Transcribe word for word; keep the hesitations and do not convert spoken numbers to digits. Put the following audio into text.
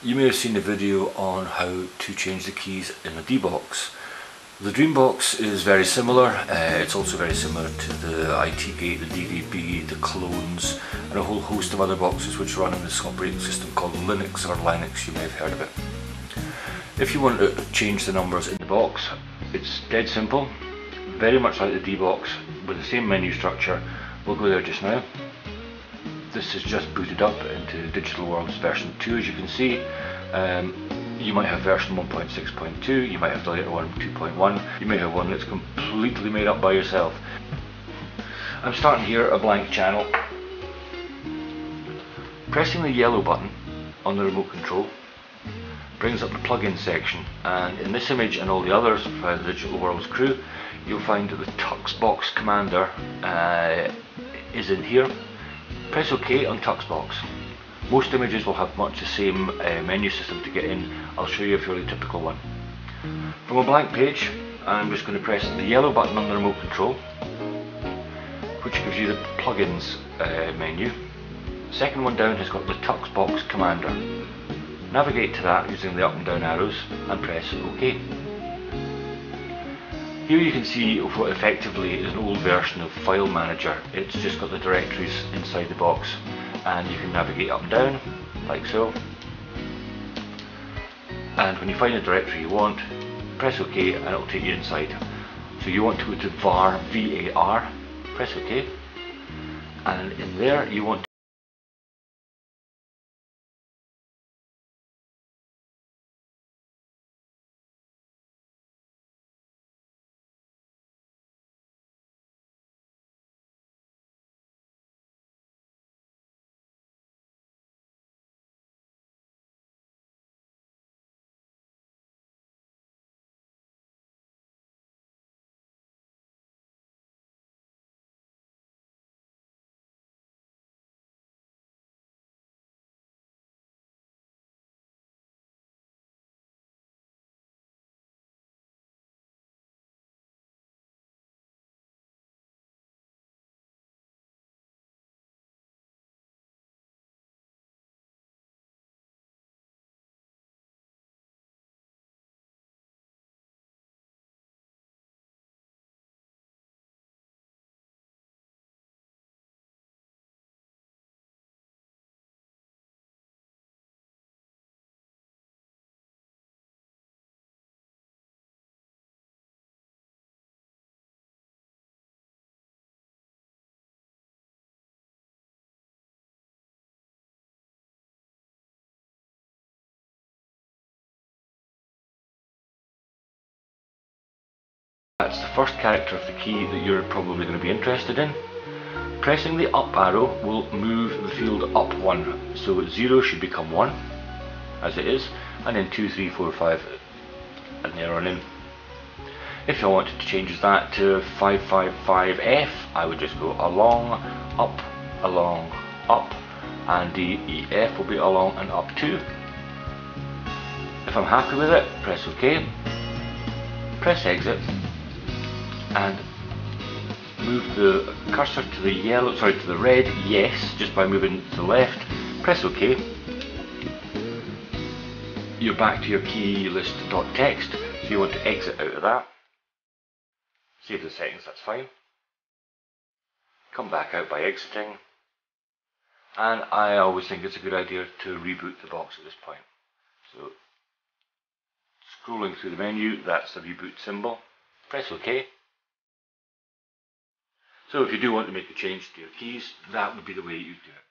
You may have seen a video on how to change the keys in a D box. The DreamBox is very similar. Uh, it's also very similar to the I T Gate, the D D B, the clones, and a whole host of other boxes which run in this operating system called Linux or Linux. You may have heard of it. If you want to change the numbers in the box, it's dead simple. Very much like the D box with the same menu structure. We'll go there just now. This is just booted up into Digital World's version two, as you can see. Um, you might have version one point six point two, you might have the later one two point one, you may have one that's completely made up by yourself. I'm starting here a blank channel. Pressing the yellow button on the remote control brings up the plugin section, and in this image and all the others by the Digital World's crew, you'll find that the tuxbox commander uh, is in here. Press OK on tuxbox. Most images will have much the same uh, menu system to get in. I'll show you a fairly typical one. From a blank page, I'm just going to press the yellow button on the remote control, which gives you the plugins uh, menu. The second one down has got the tuxbox commander. Navigate to that using the up and down arrows and press OK. Here you can see what effectively is an old version of File Manager. It's just got the directories inside the box, and you can navigate up and down like so. And when you find the directory you want, press OK and it will take you inside. So you want to go to var, V A R, press OK, and in there you want to That's the first character of the key that you're probably going to be interested in. Pressing the up arrow will move the field up one, so zero should become one, as it is, and then two, three, four, five, and there on in. If I wanted to change that to five five five F, I would just go along, up, along, up, and D, E, F will be along and up too. If I'm happy with it, press OK, press exit, and move the cursor to the yellow, sorry, to the red yes, just by moving to the left. Press OK. You're back to your key list.txt, so you want to exit out of that. Save the settings, that's fine. Come back out by exiting. And I always think it's a good idea to reboot the box at this point. So, scrolling through the menu, that's the reboot symbol. Press OK. So if you do want to make a change to your keys, that would be the way you do it.